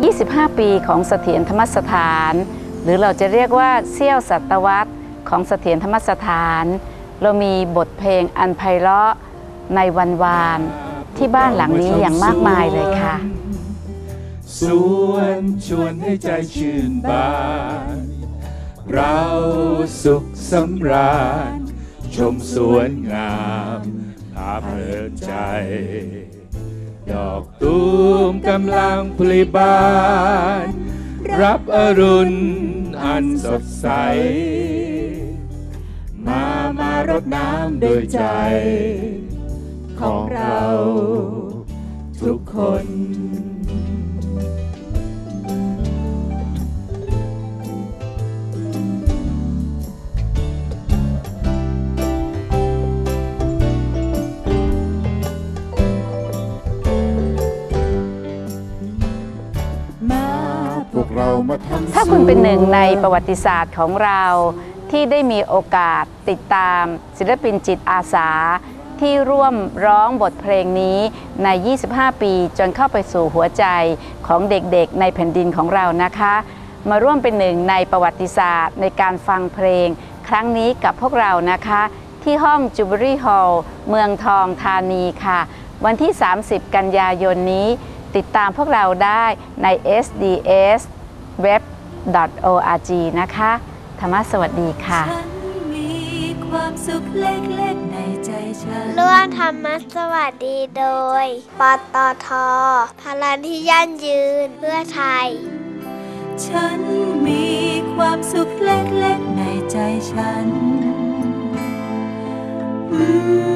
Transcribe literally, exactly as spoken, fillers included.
ยี่สิบห้า ปีของเสถียรธรรมสถานหรือเราจะเรียกว่าเสี้ยวศตวรรษของเสถียรธรรมสถานเรามีบทเพลงอันไพเราะในวันวานที่บ้านหลังนี้อย่างมากมายเลยค่ะสวนชวนให้ใจชื่นบานเราสุขสำราญชมสวนงามพาเพลินใจดอกตูมกำลังผลิบานรับอรุณอันสดใสมามารดน้ำด้วยใจของเราทุกคนถ้าคุณเป็นหนึ่งในประวัติศาสตร์ของเราที่ได้มีโอกาสติดตามศิลปินจิตอาสาที่ร่วมร้องบทเพลงนี้ในยี่สิบห้า ปีจนเข้าไปสู่หัวใจของเด็กๆในแผ่นดินของเรานะคะมาร่วมเป็นหนึ่งในประวัติศาสตร์ในการฟังเพลงครั้งนี้กับพวกเรานะคะที่ห้องจูเบอรี่ฮอลล์เมืองทองธานีค่ะวันที่สามสิบกันยายนนี้ติดตามพวกเราได้ใน เอส ดี เอส เว็บ ดอท โอ อาร์ จี นะคะธรรมะสวัสดีค่ะความสุขเล็กๆในใจฉันร่วมธรรมะสวัสดีโดยปตท.พลังที่ยั่งยืนเพื่อไทยฉันมีความสุขเล็กๆในใจฉัน